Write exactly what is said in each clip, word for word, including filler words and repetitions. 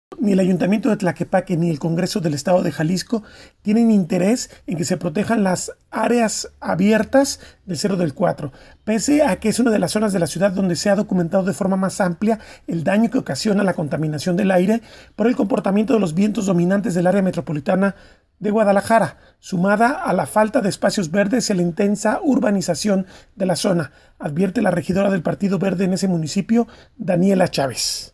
Ni el Ayuntamiento de Tlaquepaque ni el Congreso del Estado de Jalisco tienen interés en que se protejan las áreas abiertas del Cerro del Cuatro, pese a que es una de las zonas de la ciudad donde se ha documentado de forma más amplia el daño que ocasiona la contaminación del aire por el comportamiento de los vientos dominantes del área metropolitana de Guadalajara, sumada a la falta de espacios verdes y a la intensa urbanización de la zona, advierte la regidora del Partido Verde en ese municipio, Daniela Chávez.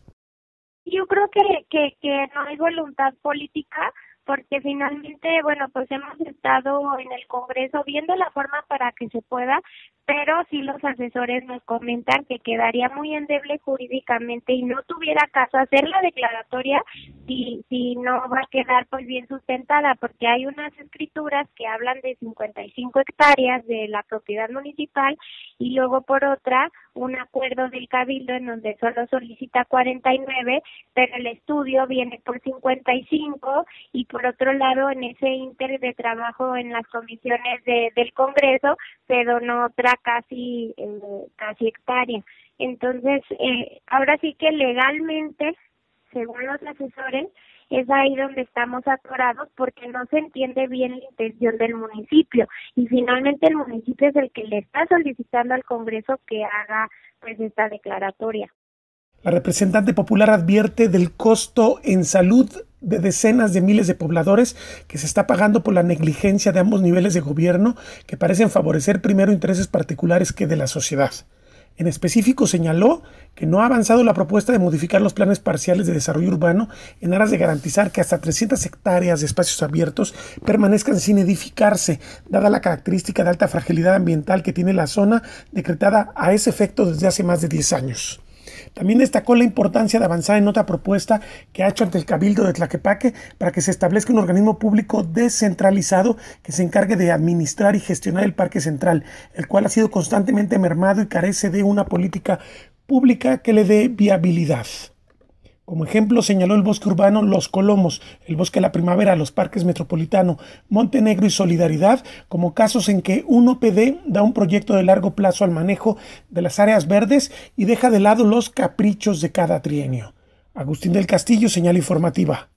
Yo creo que, que, que no hay voluntad política porque finalmente, bueno, pues hemos estado en el Congreso viendo la forma para que se pueda, pero sí los asesores nos comentan que quedaría muy endeble jurídicamente y no tuviera caso hacer la declaratoria si, si no va a quedar pues bien sustentada, porque hay unas escrituras que hablan de cincuenta y cinco hectáreas de la propiedad municipal y luego por otra un acuerdo del Cabildo en donde solo solicita cuarenta y nueve, pero el estudio viene por cincuenta y cinco y por otro lado en ese ínter de trabajo en las comisiones de, del Congreso se donó otra casi eh, casi hectárea. Entonces, eh, ahora sí que legalmente, según los asesores, es ahí donde estamos atorados porque no se entiende bien la intención del municipio y finalmente el municipio es el que le está solicitando al Congreso que haga pues esta declaratoria. La representante popular advierte del costo en salud de decenas de miles de pobladores que se está pagando por la negligencia de ambos niveles de gobierno que parecen favorecer primero intereses particulares que de la sociedad. En específico señaló que no ha avanzado la propuesta de modificar los planes parciales de desarrollo urbano en aras de garantizar que hasta trescientas hectáreas de espacios abiertos permanezcan sin edificarse, dada la característica de alta fragilidad ambiental que tiene la zona decretada a ese efecto desde hace más de diez años. También destacó la importancia de avanzar en otra propuesta que ha hecho ante el Cabildo de Tlaquepaque para que se establezca un organismo público descentralizado que se encargue de administrar y gestionar el Parque Central, el cual ha sido constantemente mermado y carece de una política pública que le dé viabilidad. Como ejemplo, señaló el bosque urbano Los Colomos, el bosque de la primavera, los parques Metropolitano, Montenegro y Solidaridad, como casos en que un O P D da un proyecto de largo plazo al manejo de las áreas verdes y deja de lado los caprichos de cada trienio. Agustín del Castillo, señal informativa.